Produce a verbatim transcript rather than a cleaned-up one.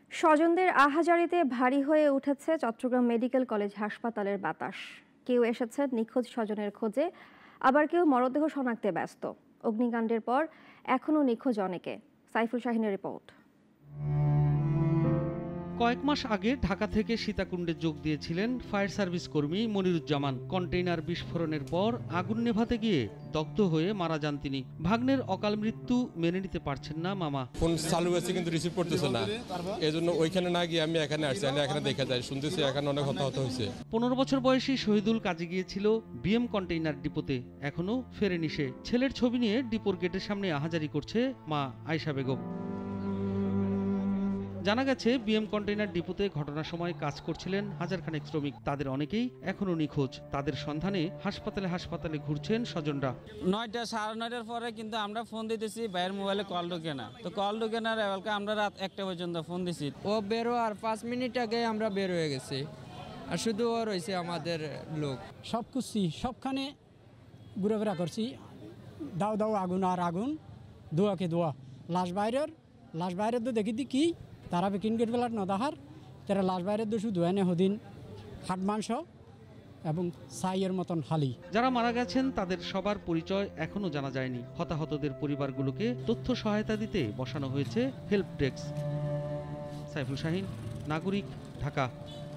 স্বজনদের আহাজারিতে ভারী হয়ে উঠেছে চট্টগ্রাম মেডিকেল কলেজ হাসপাতালের বাতাস। কেউ এসেছেন নিখোঁজ স্বজনের খোঁজে, আবার কেউ মরদেহ শনাক্তে ব্যস্ত। অগ্নিকাণ্ডের পর এখনও নিখোঁজ অনেকে। সাইফুল শাহিনের রিপোর্ট। কয়েক মাস আগে ঢাকা থেকে সীতাকুণ্ডে যোগ দিয়েছিলেন ফায়ার সার্ভিস কর্মী মনিরুজ্জামান। কন্টেইনার বিস্ফোরণের পর আগুন নেভাতে গিয়ে দগ্ধ হয়ে মারা যান তিনি। ভাগ্নের অকাল মৃত্যু মেনে নিতে পারছেন না মামা। ফোন চালু আছে কিন্তু রিসিভ করতেছে না, এজন্য ওইখানে না গিয়ে আমি এখানে আসছি। আমি এখানে দেখা যায়, শুনতেছি এখানে অনেক হতাহত হয়েছে। পনেরো বছর বয়সী শহীদুল কাজে গিয়েছিল বিএম কন্টেইনার ডিপোতে, এখনো ফেরেনি সে। ছেলের ছবি নিয়ে ডিপোর গেটের সামনে আহাজারি করছে মা আয়েশা বেগম। জানা গেছে বিএম কন্টেইনার ডিপোতে ঘটনার সময় কাজ করছিলেন হাজারখানেক শ্রমিক। তাদের অনেকেই এখনো নিখোঁজ। তাদের সন্ধানে হাসপাতালে হাসপাতালে ঘুরছেন স্বজনরা। নয়টা সাড়ে নয়টার পরে কিন্তু আমরা ফোন দিতেছি, ভাইয়ের মোবাইলে কল ঢুকে না। তো কল ঢুকে না, আমরা রাত একটা পর্যন্ত ফোন দিছি। ও বেরো আর পাঁচ মিনিট আগে আমরা বের হয়ে গেছি, আর শুধু ও রয়েছে আমাদের লোক। সব খুঁজছি, সবখানে ঘুরাফেরা করছি। দাও দাও আগুন আর আগুন, দোয়াকে দোয়া। লাশ বাইরের লাশ বাইরের তো দেখি দি কি তারা বিকিন গেট বেলার নদাহার তারা লাশ বাইরের দোষু দোয়ানে হদিন হাট মাংস এবং সাইয়ের মতন হালি। যারা মারা গেছেন তাদের সবার পরিচয় এখনো জানা যায়নি। হতাহতদের পরিবারগুলোকে তথ্য সহায়তা দিতে বসানো হয়েছে হেল্প ডেস্ক। সাইফুল শাহিন, নাগরিক, ঢাকা।